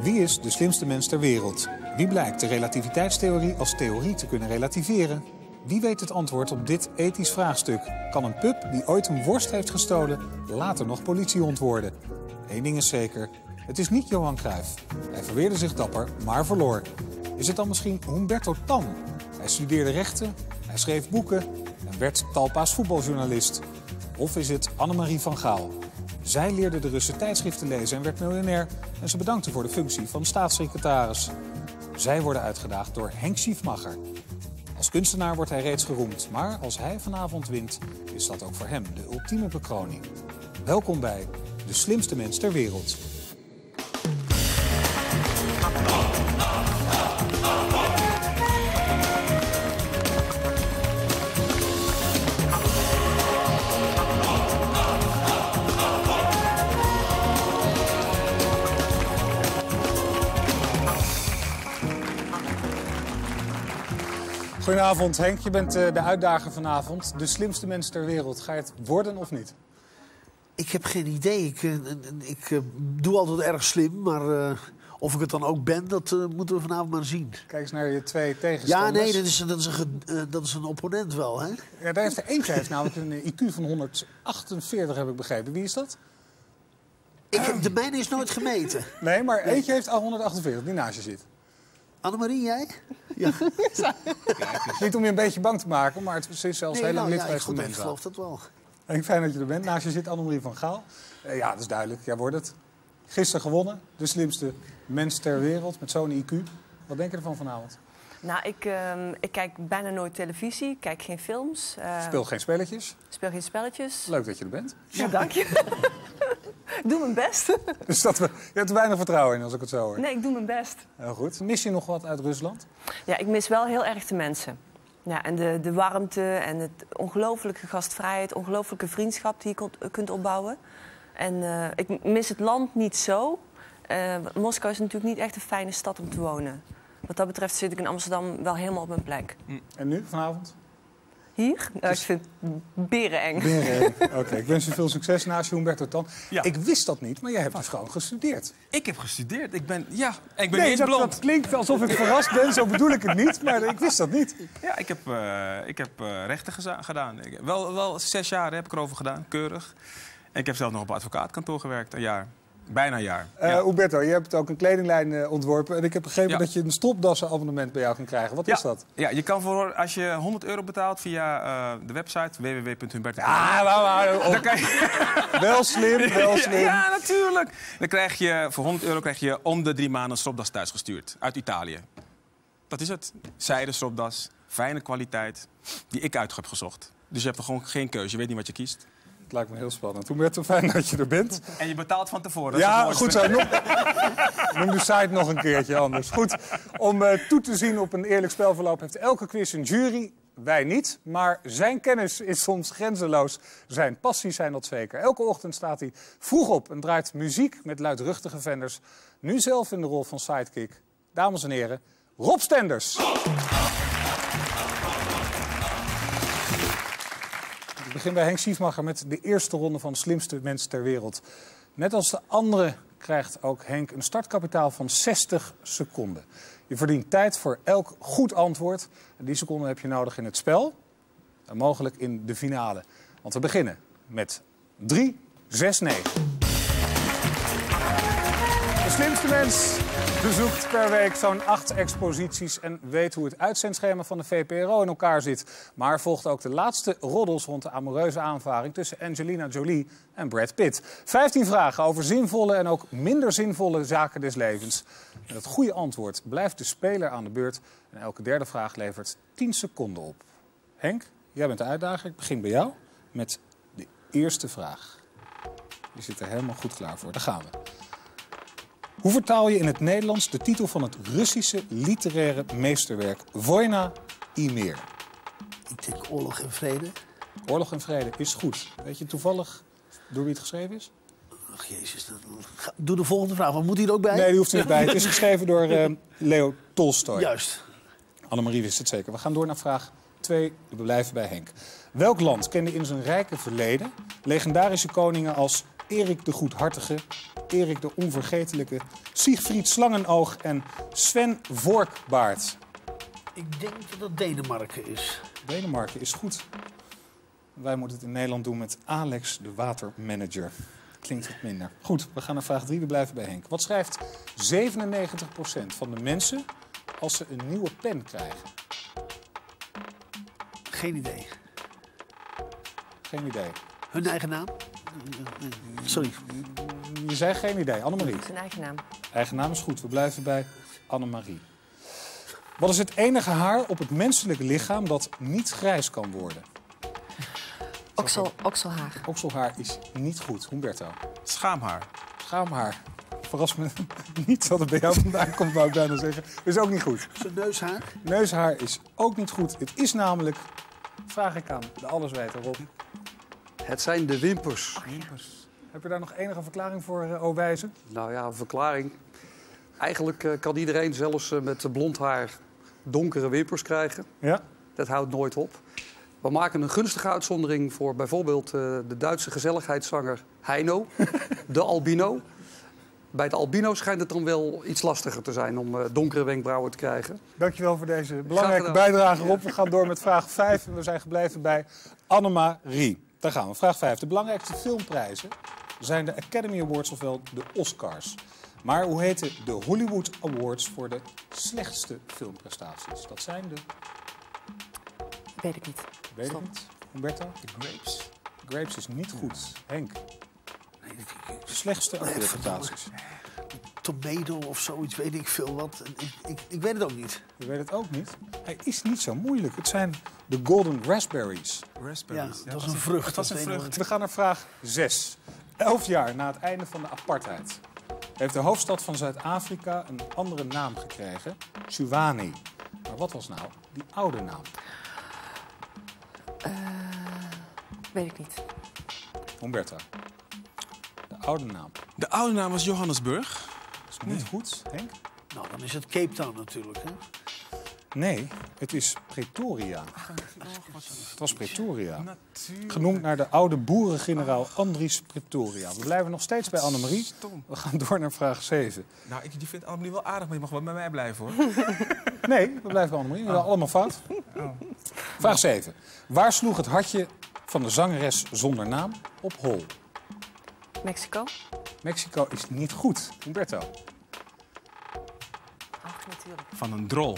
Wie is de slimste mens ter wereld? Wie blijkt de relativiteitstheorie als theorie te kunnen relativeren? Wie weet het antwoord op dit ethisch vraagstuk? Kan een pup die ooit een worst heeft gestolen later nog politiehond worden? Eén ding is zeker, het is niet Johan Cruijff. Hij verweerde zich dapper, maar verloor. Is het dan misschien Humberto Tan? Hij studeerde rechten, hij schreef boeken en werd Talpa's voetbaljournalist. Of is het Annemarie van Gaal? Zij leerde de Russen tijdschriften lezen en werd miljonair. En ze bedankte voor de functie van staatssecretaris. Zij worden uitgedaagd door Henk Schiefmacher. Als kunstenaar wordt hij reeds geroemd. Maar als hij vanavond wint, is dat ook voor hem de ultieme bekroning. Welkom bij De Slimste Mens ter Wereld. Goedenavond Henk, je bent de uitdager vanavond. De slimste mens ter wereld. Ga je het worden of niet? Ik heb geen idee. Ik doe altijd erg slim, maar of ik het dan ook ben, dat moeten we vanavond maar zien. Kijk eens naar je twee tegenstanders. Ja, nee, dat is een opponent wel, hè? Ja, daar heeft er eentje heeft namelijk een IQ van 148, heb ik begrepen. Wie is dat? De mijne is nooit gemeten. Nee, maar eentje heeft al 148, die naast je zit. Annemarie, jij? Ja. Niet om je een beetje bang te maken, maar het is zelfs helemaal lid geweest van mensen. Ik geloof dat wel. Fijn dat je er bent. Naast je zit Annemarie van Gaal. Ja, dat is duidelijk. Jij wordt het. Gisteren gewonnen. De slimste mens ter wereld met zo'n IQ. Wat denk je ervan vanavond? Nou, ik kijk bijna nooit televisie. Ik kijk geen films. Speel geen spelletjes. Speel geen spelletjes. Leuk dat je er bent. Ja, dank je. Ik doe mijn best. Dus je hebt er weinig vertrouwen in, als ik het zo hoor. Nee, ik doe mijn best. Heel goed. Mis je nog wat uit Rusland? Ja, ik mis wel heel erg de mensen. Ja, en de warmte en het ongelooflijke gastvrijheid, ongelooflijke vriendschap die je kunt opbouwen. En ik mis het land niet zo. Moskou is natuurlijk niet echt een fijne stad om te wonen. Wat dat betreft zit ik in Amsterdam wel helemaal op mijn plek. En nu, vanavond? Hier? Nou, ik vind het bereneng. Oké, ik wens je veel succes naast je Humberto Tan. Ja. Ik wist dat niet, maar jij hebt dus gewoon gestudeerd. Ik heb gestudeerd. Ik ben niet Nee, eens blond. dat klinkt alsof ik verrast ben, zo bedoel ik het niet. Maar ik wist dat niet. Ja, ik heb rechten gedaan. Wel 6 jaar heb ik erover gedaan, keurig. En ik heb zelf nog op een advocaatkantoor gewerkt, een jaar. Bijna een jaar. Ja. Humberto, je hebt ook een kledinglijn ontworpen. En ik heb begrepen dat je een stropdassenabonnement bij jou kan krijgen. Wat is dat? Ja, je kan als je €100 betaalt via de website www.humberto. Dan kan je... Wel slim, wel slim. Ja, natuurlijk. Dan krijg je voor €100 krijg je om de 3 maanden een stropdas thuisgestuurd. Uit Italië. Dat is het. Zijden stropdas, fijne kwaliteit, die ik uit heb gezocht. Dus je hebt er gewoon geen keuze. Je weet niet wat je kiest. Het lijkt me heel spannend. Humberto, fijn dat je er bent. En je betaalt van tevoren. Ja, goed zo. Noem de site nog een keertje anders. Goed, om toe te zien op een eerlijk spelverloop heeft elke quiz een jury. Wij niet, maar zijn kennis is soms grenzeloos. Zijn passies zijn dat zeker. Elke ochtend staat hij vroeg op en draait muziek met luidruchtige vendors. Nu zelf in de rol van sidekick. Dames en heren, Rob Stenders. Ik begin bij Henk Schiefmacher met de eerste ronde van de slimste mens ter wereld. Net als de anderen krijgt ook Henk een startkapitaal van 60 seconden. Je verdient tijd voor elk goed antwoord. En die seconden heb je nodig in het spel en mogelijk in de finale. Want we beginnen met 3, 6, 9. De slimste mens bezoekt per week zo'n 8 exposities en weet hoe het uitzendschema van de VPRO in elkaar zit. Maar volgt ook de laatste roddels rond de amoureuze aanvaring tussen Angelina Jolie en Brad Pitt. 15 vragen over zinvolle en ook minder zinvolle zaken des levens. Met het goede antwoord blijft de speler aan de beurt. En elke derde vraag levert 10 seconden op. Henk, jij bent de uitdager. Ik begin bij jou met de eerste vraag. Je zit er helemaal goed klaar voor. Daar gaan we. Hoe vertaal je in het Nederlands de titel van het Russische literaire meesterwerk Vojna i Mir? Ik denk Oorlog en Vrede. Oorlog en Vrede is goed. Weet je toevallig door wie het geschreven is? Ach jezus, doe de volgende vraag. Maar moet hij er ook bij? Nee, die hoeft er niet bij. Het is geschreven door Leo Tolstoy. Juist. Annemarie wist het zeker. We gaan door naar vraag 2. We blijven bij Henk. Welk land kende in zijn rijke verleden legendarische koningen als Erik de Goedhartige, Erik de Onvergetelijke, Siegfried Slangenoog en Sven Vorkbaard. Ik denk dat het Denemarken is. Denemarken is goed. Wij moeten het in Nederland doen met Alex de Watermanager. Klinkt wat minder. Goed, we gaan naar vraag 3. We blijven bij Henk. Wat schrijft 97% van de mensen als ze een nieuwe pen krijgen? Geen idee. Geen idee. Hun eigen naam? Sorry. Je zei geen idee. Annemarie. Zijn eigen naam. Eigen naam is goed. We blijven bij Annemarie. Wat is het enige haar op het menselijke lichaam dat niet grijs kan worden? Okselhaar. Okselhaar is niet goed. Humberto. Schaamhaar. Schaamhaar. Verras me niet dat het bij jou vandaan komt, wou ik bijna zeggen. Is ook niet goed. Zijn neushaar? Neushaar is ook niet goed. Het is namelijk, vraag ik aan de alleswijter Rob. Het zijn de wimpers. Heb je daar nog enige verklaring voor, Owijze? Nou ja, een verklaring. Eigenlijk kan iedereen zelfs met blond haar donkere wimpers krijgen. Ja. Dat houdt nooit op. We maken een gunstige uitzondering voor bijvoorbeeld de Duitse gezelligheidszanger Heino, de albino. Bij de albino schijnt het dan wel iets lastiger te zijn om donkere wenkbrauwen te krijgen. Dankjewel voor deze belangrijke bijdrage, Rob. We gaan door met vraag 5. We zijn gebleven bij Annemarie. Daar gaan we. Vraag 5. De belangrijkste filmprijzen zijn de Academy Awards, ofwel de Oscars. Maar hoe heten de Hollywood Awards voor de slechtste filmprestaties? Dat zijn de... Weet ik niet. Weet ik Stop. niet. Humberto? De grapes. Grapes is niet goed. Henk? Slechtste acteerprestaties. Tomato of zoiets, weet ik veel wat. Ik weet het ook niet. Je weet het ook niet. Hij is niet zo moeilijk. Het zijn de Golden Raspberries. Raspberries. Ja, dat was een vrucht. Het was dat een weet ik vrucht. We gaan naar vraag 6. 11 jaar na het einde van de apartheid heeft de hoofdstad van Zuid-Afrika een andere naam gekregen. Tshwane. Maar wat was nou die oude naam? Weet ik niet. Humberto. De oude naam. De oude naam was Johannesburg. Is niet goed, Henk? nog. Nou, dan is het Cape Town natuurlijk. Hè? Nee, het is Pretoria. Het was Pretoria. Natuurlijk. Genoemd naar de oude boerengeneraal Andries Pretoria. We blijven nog steeds bij Annemarie. Stom. We gaan door naar vraag 7. Nou, die vindt Annemarie wel aardig, maar je mag wel bij mij blijven, hoor. Nee, we blijven bij Annemarie. We hebben allemaal fout. Vraag 7. Waar sloeg het hartje van de zangeres zonder naam op hol? Mexico? Mexico is niet goed. Humberto. Ach, natuurlijk. Van een drol.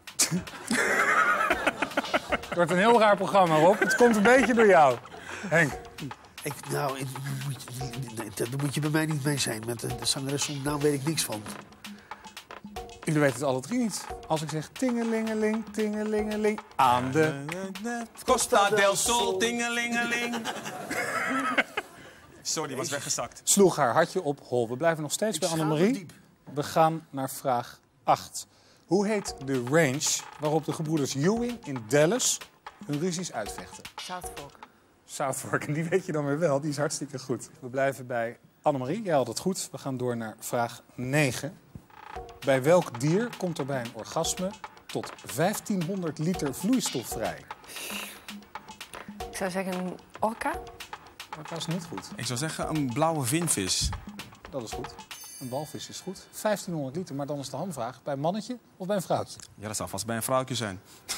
Het wordt een heel raar programma, Rob. Het komt een beetje door jou. Henk. Daar moet je bij mij niet mee zijn. Met de zangeres zonder naam weet ik niks van. Jullie weten het alle drie niet. Als ik zeg tingelingeling, tingelingeling, aan de... Costa del Sol, tingelingeling. Sorry, die was weggezakt. Sloeg haar hartje op hol. We blijven nog steeds bij Annemarie. We gaan naar vraag 8. Hoe heet de range waarop de gebroeders Ewing in Dallas hun ruzies uitvechten? South Fork. South Fork, en die weet je dan weer wel. Die is hartstikke goed. We blijven bij Annemarie. Jij had het goed. We gaan door naar vraag 9. Bij welk dier komt er bij een orgasme tot 1500 liter vloeistof vrij? Ik zou zeggen een orka. Dat was niet goed. Ik zou zeggen een blauwe vinvis. Dat is goed. Een walvis is goed. 1500 liter, maar dan is de hamvraag. Bij een mannetje of bij een vrouwtje? Ja, dat zou vast bij een vrouwtje zijn.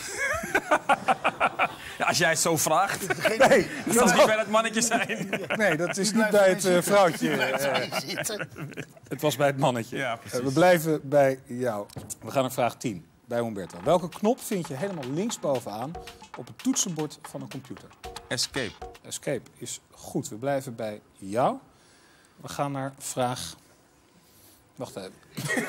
Ja, als jij het zo vraagt, Nee, dan zal het niet bij dat mannetje zijn. nee, dat is niet bij het vrouwtje. Het was bij het mannetje. Ja, precies. We blijven bij jou. We gaan naar vraag 10. Bij Humberto. Welke knop vind je helemaal linksbovenaan op het toetsenbord van een computer? Escape. Escape is goed. We blijven bij jou. We gaan naar vraag... Wacht even.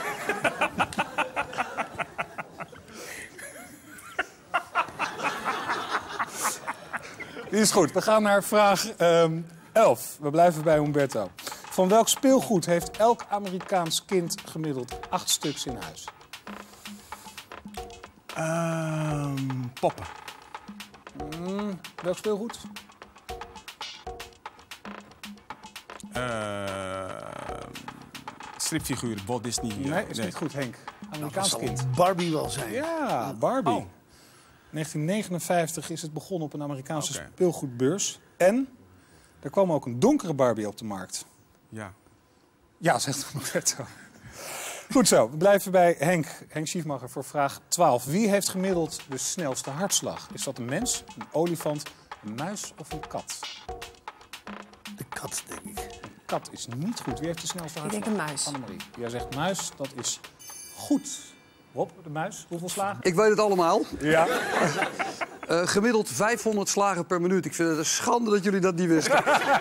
Die is goed. We gaan naar vraag 11. We blijven bij Humberto. Van welk speelgoed heeft elk Amerikaans kind gemiddeld 8 stuks in huis? Poppen. Welk speelgoed? Stripfiguren, Walt Disney. Nee, is niet goed, Henk. Dat Amerikaans zal kind. Barbie wel zijn. Ja, Barbie. Oh. 1959 is het begonnen op een Amerikaanse Oké. speelgoedbeurs. En er kwam ook een donkere Barbie op de markt. Ja. Ja, zegt Humberto. Goed zo, we blijven bij Henk Schiefmacher voor vraag 12. Wie heeft gemiddeld de snelste hartslag? Is dat een mens, een olifant, een muis of een kat? De kat, denk ik. Een kat is niet goed. Wie heeft de snelste hartslag? Ik denk een muis. Annemarie. Jij zegt muis, dat is goed. Rob, de muis, hoeveel slagen? Ik weet het allemaal. Ja. Gemiddeld 500 slagen per minuut. Ik vind het een schande dat jullie dat niet wisten.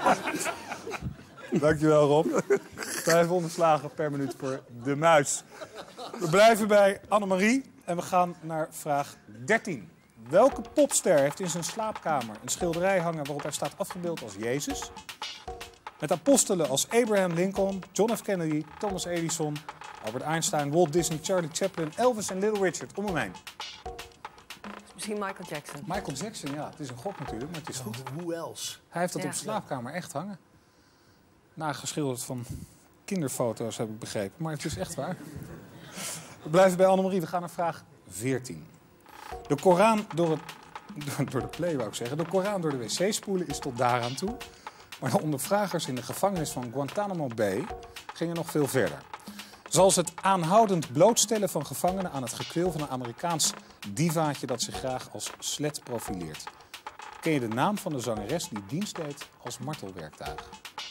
Dankjewel, Rob. 500 slagen per minuut voor de muis. We blijven bij Annemarie en we gaan naar vraag 13. Welke popster heeft in zijn slaapkamer een schilderij hangen waarop hij staat afgebeeld als Jezus? Met apostelen als Abraham Lincoln, John F. Kennedy, Thomas Edison, Albert Einstein, Walt Disney, Charlie Chaplin, Elvis en Little Richard. Om hem heen. Misschien Michael Jackson. Michael Jackson, ja, het is een gok natuurlijk, maar het is goed. Who else? Hij heeft dat Ja. op zijn slaapkamer echt hangen. Nageschilderd van kinderfoto's, heb ik begrepen. Maar het is echt waar. We blijven bij Annemarie. We gaan naar vraag 14. De Koran door de play, wou ik zeggen. De Koran door de wc spoelen is tot daaraan toe. Maar de ondervragers in de gevangenis van Guantanamo Bay gingen nog veel verder. Zoals het aanhoudend blootstellen van gevangenen aan het gekweel van een Amerikaans divaatje dat zich graag als slet profileert. Ken je de naam van de zangeres die dienst deed als martelwerktuig?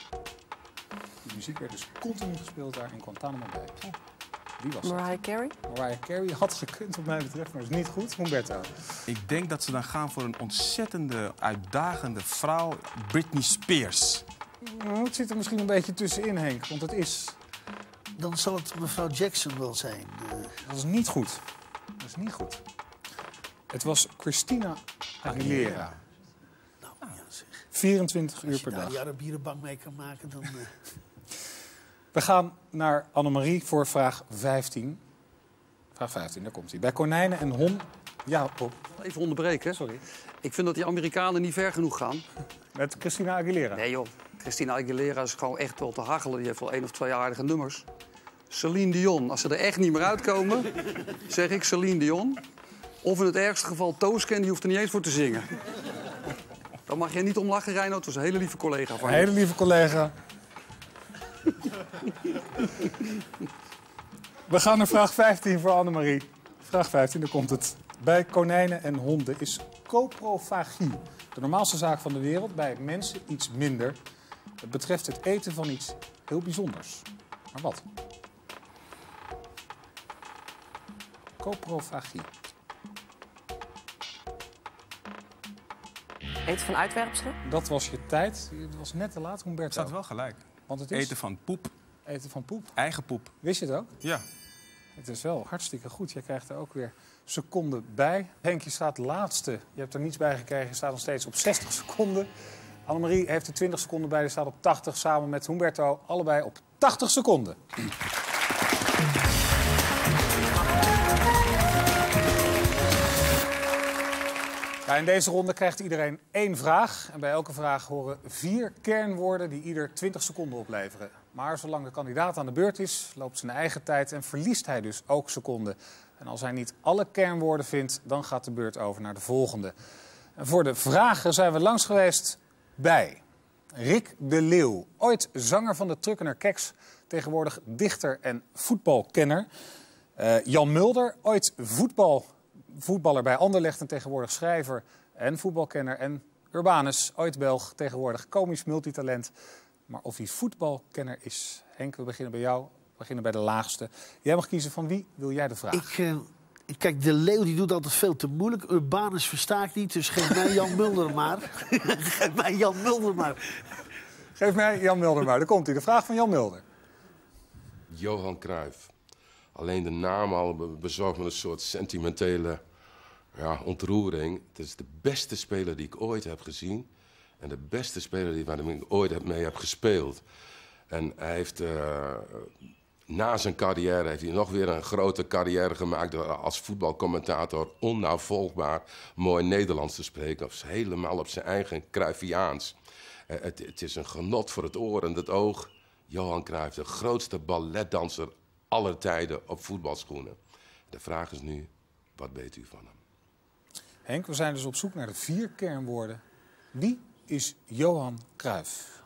Die muziek werd dus continu gespeeld daar in Guantanamo Bay. Wie was dat? Mariah Carey? Mariah Carey had gekund wat mij betreft, maar is niet goed. Humberto. Ik denk dat ze dan gaan voor een ontzettende, uitdagende vrouw, Britney Spears. Nou, het zit er misschien een beetje tussenin, Henk, want het is... Dan zal het mevrouw Jackson wel zijn. Dat is niet goed. Dat is niet goed. Het was Christina Aguilera. Nou, ja, zeg. 24 uur Als je per daar dag. die Arabieren bang mee kan maken, dan... We gaan naar Annemarie voor vraag 15. Vraag 15, daar komt hij. Bij konijnen en honden... Ja, Rob, Even onderbreken. sorry. Ik vind dat die Amerikanen niet ver genoeg gaan. Met Christina Aguilera. Nee joh, Christina Aguilera is gewoon echt wel te hachelen. Die heeft wel 1 of 2 aardige nummers. Celine Dion, als ze er echt niet meer uitkomen, zeg ik Celine Dion. Of in het ergste geval Toosken, die hoeft er niet eens voor te zingen. Daar mag je niet om lachen, Reinoud. Het was een hele lieve collega van Een je. hele lieve collega. We gaan naar vraag 15 voor Annemarie. Vraag 15, daar komt het. Bij konijnen en honden is coprofagie de normaalste zaak van de wereld. Bij mensen iets minder. Het betreft het eten van iets heel bijzonders. Maar wat? Coprofagie. Eten van uitwerpselen? Dat was je tijd. Het was net te laat, Het Humberto. staat wel gelijk. Want het is Eten van poep, eten van poep. eigen poep. Wist je het ook? Ja. Het is wel hartstikke goed. Je krijgt er ook weer seconden bij. Henk, je staat laatste. Je hebt er niets bij gekregen. Je staat nog steeds op 60 seconden. Annemarie heeft er 20 seconden bij. Die staat op 80 samen met Humberto. Allebei op 80 seconden. Ja, in deze ronde krijgt iedereen 1 vraag. En bij elke vraag horen 4 kernwoorden die ieder 20 seconden opleveren. Maar zolang de kandidaat aan de beurt is, loopt zijn eigen tijd en verliest hij dus ook seconden. En als hij niet alle kernwoorden vindt, dan gaat de beurt over naar de volgende. En voor de vragen zijn we langs geweest bij Rick de Leeuw. Ooit zanger van de Truckener Keks, tegenwoordig dichter en voetbalkenner. Jan Mulder, ooit voetballer bij Anderlecht en tegenwoordig schrijver en voetbalkenner. En Urbanus, ooit Belg, tegenwoordig komisch multitalent. Maar of hij voetbalkenner is, Henk, we beginnen bij jou. We beginnen bij de laagste. Jij mag kiezen van wie wil jij de vraag? Kijk, de Leeuw die doet altijd veel te moeilijk. Urbanus versta ik niet, dus geef mij Jan Mulder maar. Geef mij Jan Mulder maar. Geef mij Jan Mulder maar. Daar komt hij. De vraag van Jan Mulder. Johan Cruijff. Alleen de naam al bezorgt me een soort sentimentele ontroering. Het is de beste speler die ik ooit heb gezien. En de beste speler waar ik ooit mee heb gespeeld. En hij heeft, na zijn carrière heeft hij nog weer een grote carrière gemaakt door als voetbalcommentator onnavolgbaar mooi Nederlands te spreken. Of helemaal op zijn eigen Cruyffiaans. Het is een genot voor het oor en het oog. Johan Cruijff, de grootste balletdanser aller tijden op voetbalschoenen. De vraag is nu, wat weet u van hem? Henk, we zijn dus op zoek naar de 4 kernwoorden. Wie is Johan Cruijff?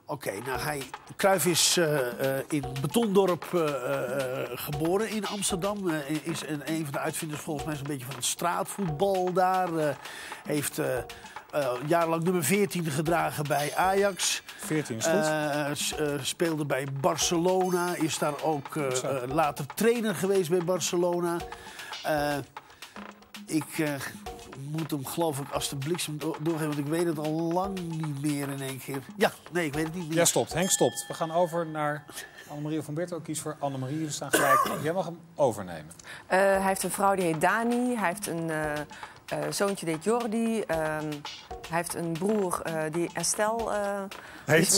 Oké, nou Cruijff is in Betondorp geboren in Amsterdam. Is een van de uitvinders volgens mij zo'n beetje van het straatvoetbal daar. Heeft jarenlang nummer 14 gedragen bij Ajax. 14 is goed. Speelde bij Barcelona. Is daar ook later trainer geweest bij Barcelona. Ik moet hem geloof ik als de bliksem doorgeven, want ik weet het al lang niet meer in één keer. Ja, nee, ik weet het niet meer. Ja, stopt. Henk stopt. We gaan over naar Annemarie of Humberto. Kies voor Annemarie. Jullie staan gelijk. Jij mag hem overnemen. Hij heeft een vrouw die heet Dani. Hij heeft een zoontje die heet Jordi. Hij heeft een broer die Estelle... Heet?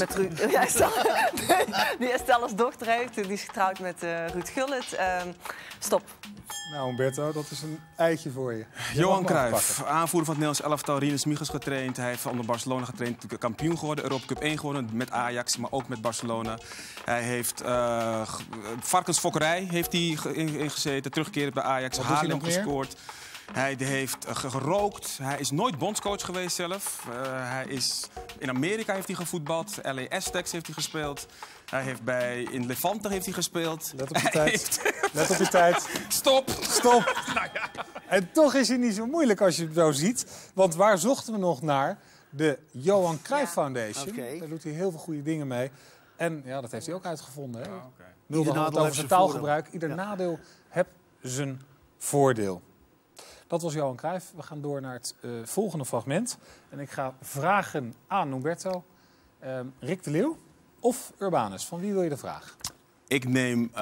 Die Estelle als dochter heeft. Die is getrouwd met Ruud Gullit. Stop. Nou, Humberto, dat is een eitje voor je. Johan Cruijff, aanvoerder van het Nederlands elftal. Rinus Michels getraind. Hij heeft onder Barcelona getraind. Kampioen geworden. Europa Cup 1 gewonnen met Ajax, maar ook met Barcelona. Hij heeft varkensfokkerij heeft hij ingezeten. Terugkerend bij Ajax. Haarlem gescoord. Hij heeft gerookt. Hij is nooit bondscoach geweest zelf. In Amerika heeft hij gevoetbald. LA Aztecs heeft hij gespeeld. Hij heeft in Levante heeft hij gespeeld. Let op je tijd. Let op je tijd. Stop. Nou ja. En toch is het niet zo moeilijk als je het zo ziet. Want waar zochten we nog naar? De Johan Cruijff Foundation. Okay. Daar doet hij heel veel goede dingen mee. En ja, dat heeft hij ook uitgevonden. Hè? Ieder nadeel over heeft zijn zijn taalgebruik. voordeel. Ieder nadeel heeft zijn voordeel. Dat was Johan Cruijff. We gaan door naar het volgende fragment. En ik ga vragen aan Humberto. Rick de Leeuw of Urbanus? Van wie wil je de vraag? Ik neem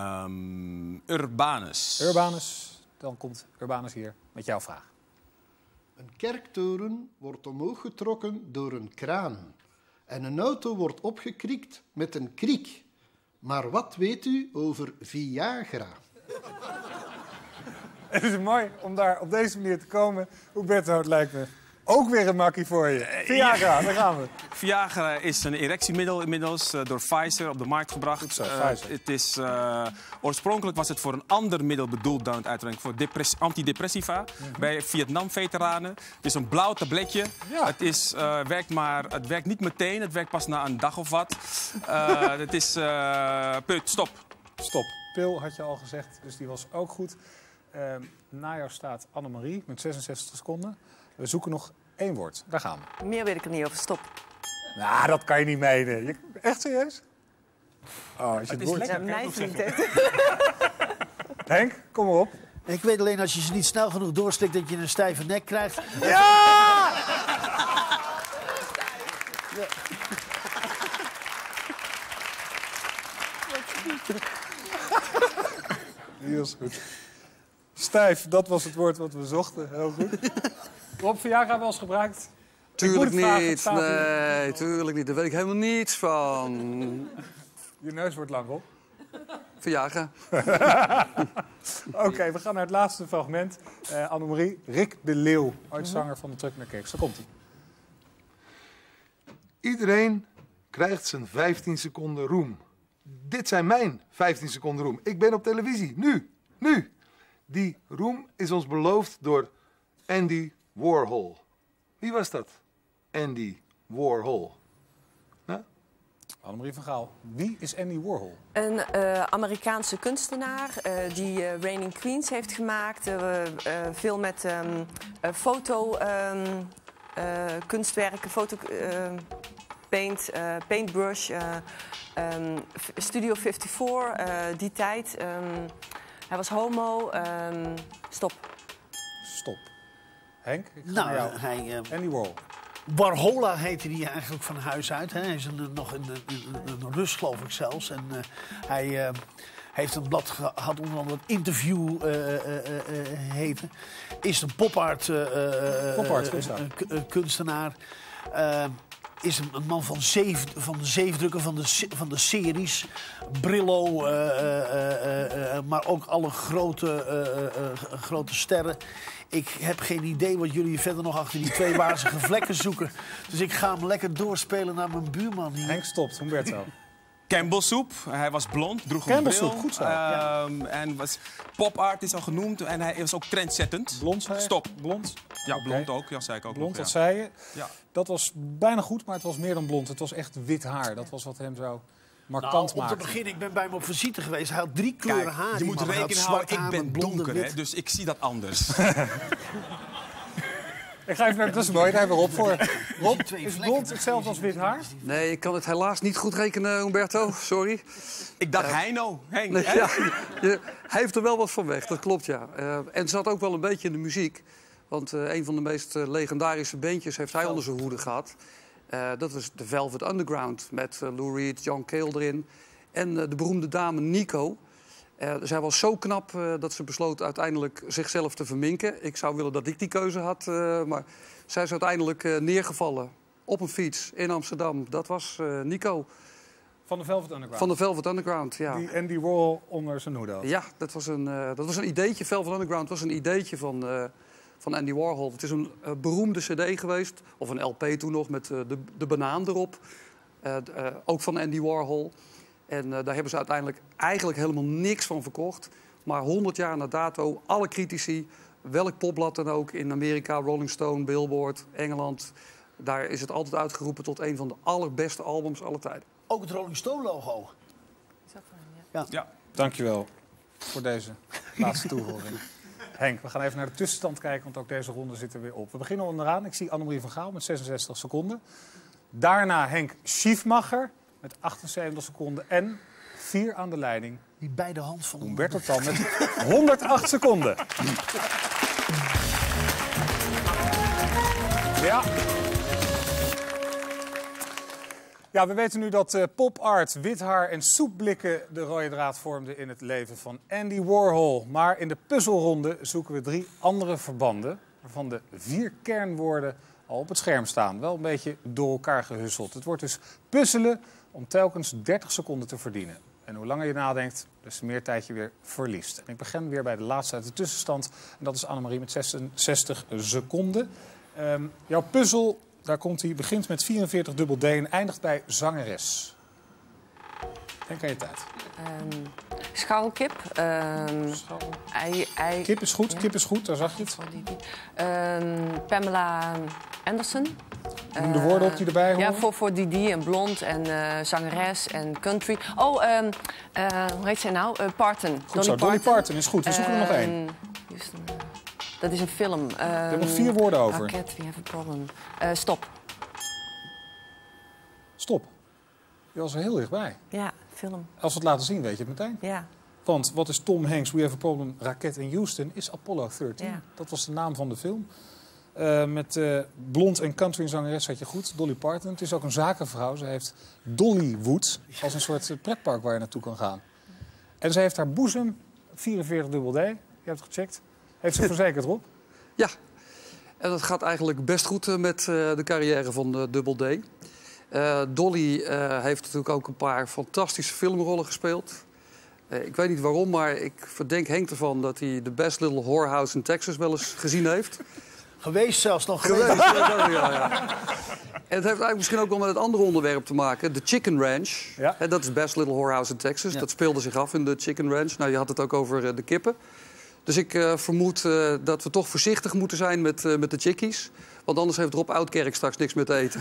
Urbanus. Urbanus. Dan komt Urbanus hier met jouw vraag. Een kerktoren wordt omhoog getrokken door een kraan. En een auto wordt opgekrikt met een kriek. Maar wat weet u over Viagra? Het is mooi om daar op deze manier te komen. Humberto, het lijkt me ook weer een makkie voor je. Viagra, daar gaan we. Viagra is een erectiemiddel inmiddels door Pfizer op de markt gebracht. Goed zo, Pfizer. Het is, oorspronkelijk was het voor een ander middel bedoeld dan uiteindelijk voor antidepressiva bij Vietnam-veteranen. Het is een blauw tabletje. Ja. Het werkt niet meteen, het werkt pas na een dag of wat. Het is... stop. Stop. Pil had je al gezegd, dus die was ook goed. Na jou staat Annemarie met 66 seconden. We zoeken nog 1 woord. Daar gaan we. Meer weet ik er niet over. Stop. Nou, dat kan je niet menen. Echt serieus? Oh, als je het woord... Ja, mij niet. Henk, kom maar op. Ik weet alleen als je ze niet snel genoeg doorstikt dat je een stijve nek krijgt. Ja! Heel goed. Stijf, dat was het woord wat we zochten. Heel goed. Rob, Viagra wel eens gebruikt? Tuurlijk Ik moet vragen, het niet. staat hier. Nee, tuurlijk niet. Daar weet ik helemaal niets van. Je neus wordt lang, Rob. Viagra. Oké, we gaan naar het laatste fragment. Annemarie, Rick de Leeuw, ooit zanger van de Truck naar Kerk. Zo komt hij. Iedereen krijgt zijn 15 seconden roem. Dit zijn mijn 15 seconden roem. Ik ben op televisie. Nu. Die roem is ons beloofd door Andy Warhol. Wie was dat? Andy Warhol. Nou? Annemarie van Gaal. Wie is Andy Warhol? Een Amerikaanse kunstenaar die Raining Queens heeft gemaakt. Veel met kunstwerken, paintbrush, Studio 54, die tijd. Hij was homo. Stop. Stop. Henk, ik ga naar jou. Andy Warhol. Warhola heette hij eigenlijk van huis uit. Hè. Hij is nog in Rus, geloof ik zelfs. En hij heeft een blad gehad, onder andere het Interview heette. Is een pop-art kunstenaar. Is een man van de zeefdrukken van de series. Brillo, maar ook alle grote sterren. Ik heb geen idee wat jullie verder nog achter die 2 wazige vlekken zoeken. Dus ik ga hem lekker doorspelen naar mijn buurman hier. Henk stopt, Humberto. Campbell Soup. Hij was blond, droeg een Campbell bril. Soup, goed zo. En was pop art is al genoemd. En hij was ook trendzettend. Blond zei je? Stop. Blond? Ja, Oké. blond ook. Ja, zei ik ook Blond, nog. dat Ja. zei je. Ja. Dat was bijna goed, maar het was meer dan blond. Het was echt wit haar. Dat was wat hem zo markant Nou, om te maakte. beginnen, ik ben bij hem op visite geweest. Hij had 3 kleuren Kijk, haar. je Die moet man had rekening zwart houden, ik haar ben met blonde donker, hè, wit. dus ik zie dat anders. Ik ga even naar de tussenmooi, daar hebben we Rob voor. Rob, twee is vlekken, blond hetzelfde als wit haar? Nee, ik kan het helaas niet goed rekenen, Humberto. Sorry. Ik dacht Heino. Henk, Nee, hè? ja, hij heeft er wel wat van weg, dat klopt, ja. En zat ook wel een beetje in de muziek. Want een van de meest legendarische bandjes heeft hij onder zijn hoede gehad. Dat is de Velvet Underground met Lou Reed, John Cale erin. En de beroemde dame Nico. Zij was zo knap dat ze besloot uiteindelijk zichzelf te verminken. Ik zou willen dat ik die keuze had, maar zij is uiteindelijk neergevallen op een fiets in Amsterdam. Dat was Nico Van de Velvet Underground. van de Velvet Underground, ja. Die Andy Warhol onder zijn hoede had. Ja, dat was een ideetje. Velvet Underground was een ideetje van Andy Warhol. Het is een beroemde cd geweest, of een LP toen nog, met de banaan erop. Ook van Andy Warhol. En daar hebben ze uiteindelijk eigenlijk helemaal niks van verkocht. Maar 100 jaar na dato, alle critici, welk popblad dan ook... in Amerika, Rolling Stone, Billboard, Engeland... daar is het altijd uitgeroepen tot een van de allerbeste albums aller tijden. Ook het Rolling Stone logo. Ja. Dankjewel voor deze laatste toevoeging. Henk, we gaan even naar de tussenstand kijken, want ook deze ronde zit er weer op. We beginnen onderaan. Ik zie Annemarie van Gaal met 66 seconden. Daarna Henk Schiefmacher met 78 seconden. En 4 aan de leiding. Die bij de hand van Humberto Tan met 108 seconden. Ja. Ja, we weten nu dat pop art, wit haar en soepblikken de rode draad vormden in het leven van Andy Warhol. Maar in de puzzelronde zoeken we 3 andere verbanden, waarvan de 4 kernwoorden al op het scherm staan. Wel een beetje door elkaar gehusseld. Het wordt dus puzzelen om telkens 30 seconden te verdienen. En hoe langer je nadenkt, des te meer tijd je weer verliest. En ik begin weer bij de laatste uit de tussenstand. En dat is Annemarie met 66 seconden. Jouw puzzel, daar komt hij, begint met 44 dubbel D en eindigt bij zangeres. Denk aan je tijd. Scharrelkip. Ei. Kip is goed, Ja. kip is goed, daar zag je het. Pamela Anderson. Noem de woorden op die erbij horen. Ja, voor Didi en blond en zangeres en country. Oh, hoe heet zij nou? Parton. Goed zo, Dolly Parton is goed. We zoeken er nog 1. Dat is een film. Je hebt nog 4 woorden over. Cat, we have a problem. Stop. Stop. Je was er heel dichtbij. Ja, film. Als we het laten zien, weet je het meteen. Ja. Want wat is Tom Hanks' We Have a Problem raket in Houston is Apollo 13. Ja. Dat was de naam van de film. Met blond en country zangeres had je goed. Dolly Parton. Het is ook een zakenvrouw. Ze heeft Dollywood als een soort pretpark waar je naartoe kan gaan. En ze heeft haar boezem, 44 dubbel D. Je hebt het gecheckt. Heeft ze verzekerd, Rob? Ja, en dat gaat eigenlijk best goed met de carrière van Double D. Dolly heeft natuurlijk ook een paar fantastische filmrollen gespeeld. Ik weet niet waarom, maar ik verdenk Henk ervan dat hij The Best Little Whorehouse in Texas wel eens gezien heeft. Geweest zelfs nog geweest. Ja. En het heeft eigenlijk misschien ook wel met het andere onderwerp te maken. De Chicken Ranch. Ja. Dat is Best Little Whorehouse in Texas. Ja. Dat speelde zich af in de Chicken Ranch. Nou, je had het ook over de kippen. Dus ik vermoed dat we toch voorzichtig moeten zijn met de chickies. Want anders heeft Rob Oudkerk straks niks meer te eten.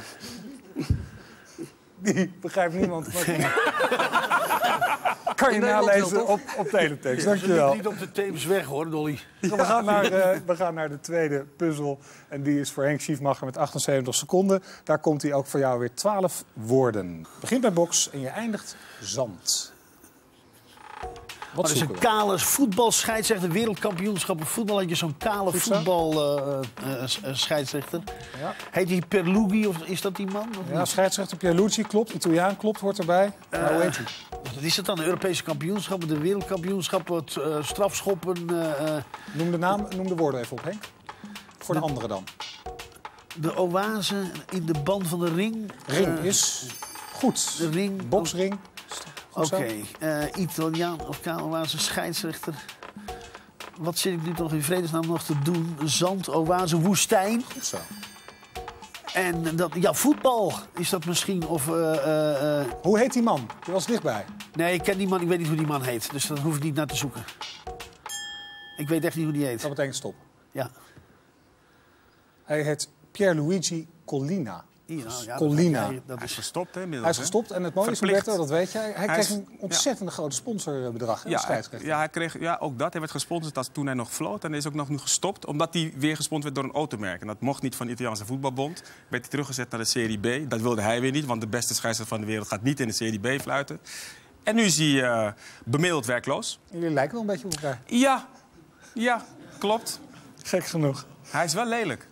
Die begrijpt niemand. Kan je In Nederland nalezen wel, toch? op teletext. Ze liggen Dankjewel. niet op de Theems weg, hoor, Dolly. We gaan naar de tweede puzzel. En die is voor Henk Schiefmacher met 78 seconden. Daar komt hij ook voor jou weer 12 woorden. Begint bij box en je eindigt zand. Wat Dat is een zoeken we? kale voetbalscheidsrechter. Wereldkampioenschappen voetbal had je zo'n kale Goed zo. voetbalscheidsrechter. Ja. Heet die Perlughi of is dat die man? Of Ja, niet? scheidsrechter Pierluigi klopt. Italiaan klopt, hoort erbij. Maar hoe heet hij? Wat is het dan? De Europese kampioenschappen, de wereldkampioenschappen, het strafschoppen. Noem de naam, noem de woorden even op, Henk. Voor de andere dan. De oase in de band van de ring. Ring is goed. De ring. Boksring. Goed zo. Oké, Italiaan of oase scheidsrechter. Wat zit ik nu toch in vredesnaam nog te doen? Zand, oase, woestijn. Goed zo. En dat, ja, voetbal is dat misschien. Of, Hoe heet die man? Je was dichtbij. nee, ik ken die man. Ik weet niet hoe die man heet. Dus daar hoef ik niet naar te zoeken. Ik weet echt niet hoe die heet. Dat betekent stop. Ja. Hij heet Pierluigi Collina. Ja, Collina. dat Hij is is gestopt, hè, inmiddels. Hij is gestopt en het mooie is, Verplicht. Humberto, dat weet jij. Hij kreeg is- een ontzettend grote sponsorbedrag. Hè, als Ja, scheidsrechter. hij kreeg ook dat. Hij werd gesponsord toen hij nog floot. En hij is ook nog nu gestopt, omdat hij weer gesponsord werd door een automerk. En dat mocht niet van de Italiaanse voetbalbond. Werd hij teruggezet naar de Serie B. Dat wilde hij weer niet, want de beste scheidsrechter van de wereld gaat niet in de Serie B fluiten. En nu is hij bemiddeld werkloos. Jullie lijken wel een beetje op elkaar. Ja, klopt. Gek genoeg. Hij is wel lelijk.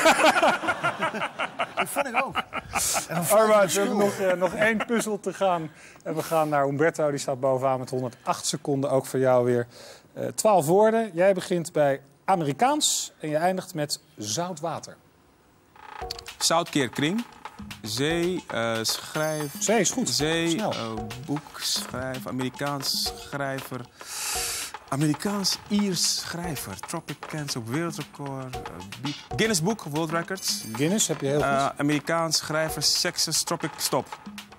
Dat vond ik ook. Armand, we hebben nog 1 puzzel te gaan. En we gaan naar Humberto, die staat bovenaan met 108 seconden. Ook voor jou weer 12 woorden. Jij begint bij Amerikaans en je eindigt met zout water. Zout keer kring. Zee, schrijf... Zee is goed. Zee, Snel. boek, schrijf, Amerikaans schrijver. Amerikaans-Iers schrijver. Tropic Cancer op wereldrecord. Guinness Book, World Records. Guinness heb je heel goed. Amerikaans schrijver, Sexus, Tropic, stop.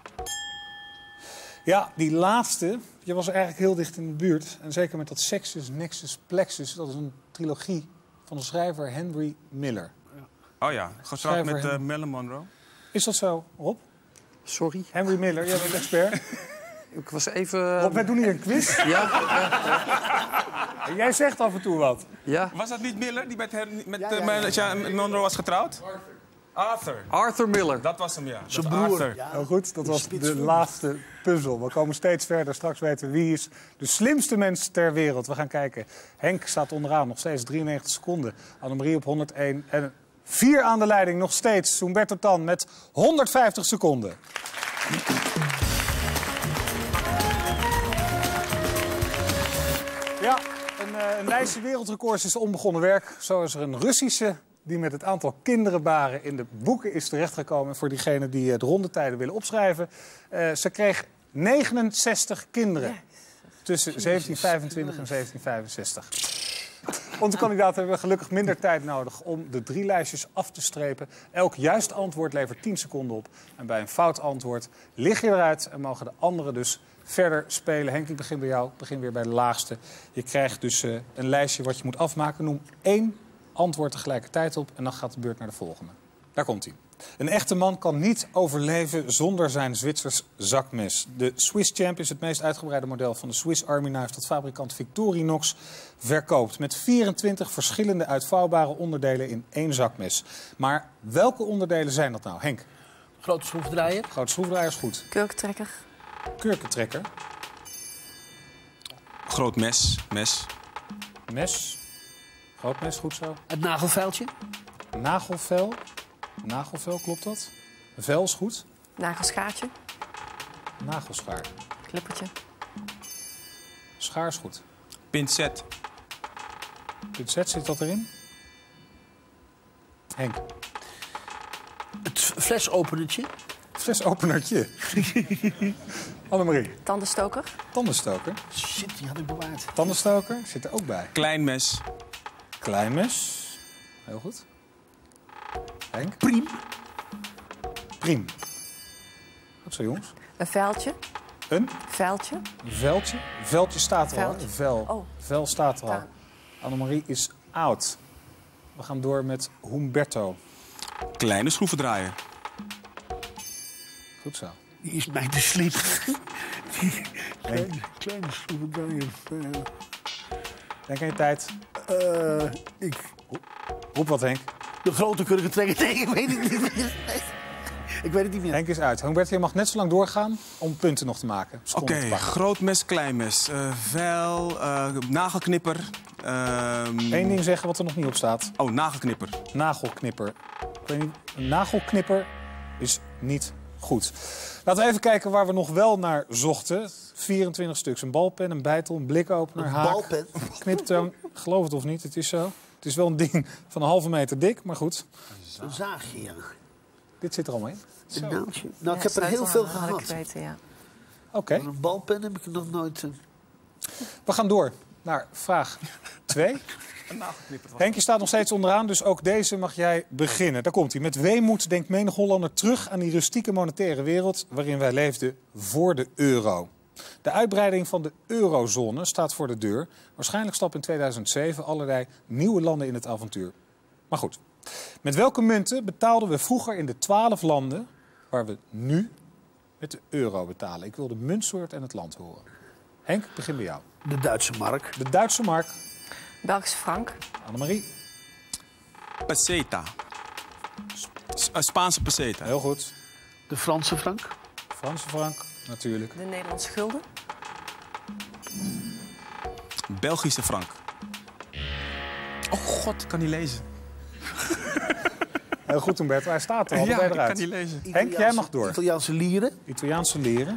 Ja, die laatste, je was eigenlijk heel dicht in de buurt. En zeker met dat Sexus, Nexus, Plexus. Dat is een trilogie van de schrijver Henry Miller. Oh ja, getrouwd Schrijver met hem. Marilyn Monroe. Is dat zo, Rob? Sorry, Henry Miller, jij bent expert. ik was even... Rob, wij doen hier een quiz. Ja, En jij zegt af en toe wat. ja. Was dat niet Miller die met Marilyn Monroe was getrouwd? Arthur. Arthur Miller. Dat was hem, ja. Zijn Dat was broer. Arthur. Ja. Heel goed, dat was de laatste puzzel. We komen steeds verder. Straks weten we wie is de slimste mens ter wereld. We gaan kijken. Henk staat onderaan, nog steeds 93 seconden. Annemarie op 101 en 4 aan de leiding. Nog steeds Humberto Tan met 150 seconden. Ja, een lijstje wereldrecords is onbegonnen werk. Zo is er een Russische die met het aantal kinderen baren in de boeken is terechtgekomen. Voor diegenen die de rondetijden willen opschrijven. Ze kreeg 69 kinderen tussen 1725 en 1765. Onze kandidaten hebben gelukkig minder tijd nodig om de 3 lijstjes af te strepen. Elk juist antwoord levert 10 seconden op. En bij een fout antwoord lig je eruit en mogen de anderen dus verder spelen. Henk, ik begin bij jou. Ik begin weer bij de laagste. Je krijgt dus een lijstje wat je moet afmaken. Noem 1 antwoord tegelijkertijd op en dan gaat de beurt naar de volgende. Daar komt hij. Een echte man kan niet overleven zonder zijn Zwitsers zakmes. De Swiss Champ is het meest uitgebreide model van de Swiss Army Knife dat fabrikant Victorinox verkoopt. Met 24 verschillende uitvouwbare onderdelen in 1 zakmes. Maar welke onderdelen zijn dat nou, Henk? Grote schroefdraaier. Grote schroefdraaier is goed. Kurkentrekker. Kurkentrekker. Groot mes. Mes. Groot mes, goed zo. Het nagelvuiltje. Nagelvel. Nagelvel, klopt dat? Vel is goed. Nagelschaartje. Nagelschaar. Clippertje. Schaar is goed. Pincet. Pincet, zit dat erin? Henk. Het flesopenertje. Flesopenertje. Annemarie. Tandenstoker. Tandenstoker. Shit, die had ik bewaard. Tandenstoker zit er ook bij. Klein mes. Klein mes. Heel goed. Henk. Priem. Priem. Goed zo, jongens. Een vuiltje. Een Vuiltje. veldje. Veldje staat er al. Veldje. Vel. Oh. Vel staat er al. Staan. Annemarie is oud. We gaan door met Humberto. Kleine schroevendraaier. Goed zo. Die is mij te slim. Kleine schroevendraaier. Denk aan je tijd. Ik... Roep wat, Henk. De grote kurkentrekker. Nee, ik weet het niet meer. Ik weet het niet meer. Henk is uit. Humberto, je mag net zo lang doorgaan om punten nog te maken. Oké, Seconden te pakken. groot mes, klein mes. Vel, nagelknipper. Eén ding zeggen wat er nog niet op staat. Oh, nagelknipper. Nagelknipper. Ik weet niet, een nagelknipper is niet goed. Laten we even kijken waar we nog wel naar zochten. 24 stuks. Een balpen, een bijtel, een blikopener, haak, balpen? kniptoon. Geloof het of niet, het is zo. Het is wel een ding van een halve meter dik, maar goed. Een zaagje, ja. Dit zit er allemaal in. Een naaldje. Nou, ik Ja, heb er heel veel sleutel had ik gehad. geweten, ja. Oké, Maar een balpen heb ik nog nooit... we gaan door naar vraag 2. Henk, je staat nog steeds onderaan, dus ook deze mag jij beginnen. Daar komt hij. Met weemoed denkt menig Hollander terug aan die rustieke monetaire wereld waarin wij leefden voor de euro. De uitbreiding van de eurozone staat voor de deur. Waarschijnlijk stappen in 2007 allerlei nieuwe landen in het avontuur. Maar goed, met welke munten betaalden we vroeger in de 12 landen waar we nu met de euro betalen? Ik wil de muntsoort en het land horen. Henk, begin bij jou. De Duitse mark. De Duitse mark. Belgische frank. Annemarie. Peseta. Spaanse peseta. Heel goed. De Franse frank. Franse frank, natuurlijk. De Nederlandse gulden. Belgische frank. Oh god, ik kan niet lezen. Heel goed, Humberto. Hij staat er al. Ja, Ben je ik eruit? kan niet lezen. Henk, jij mag door. Italiaanse lieren. Italiaanse leren.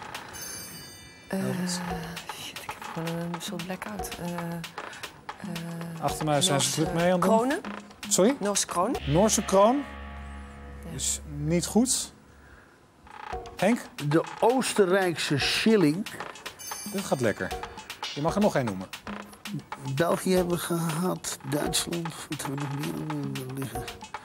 Shit, ik heb gewoon een soort blackout. Achter mij zijn ze druk mee aan het doen. Kronen. Sorry? Noorse kroon. Noorse kroon. Is niet goed. Henk, De Oostenrijkse shilling. dit gaat lekker. Je mag er nog één noemen. België hebben we gehad. Duitsland. Wat hebben we nog meer liggen?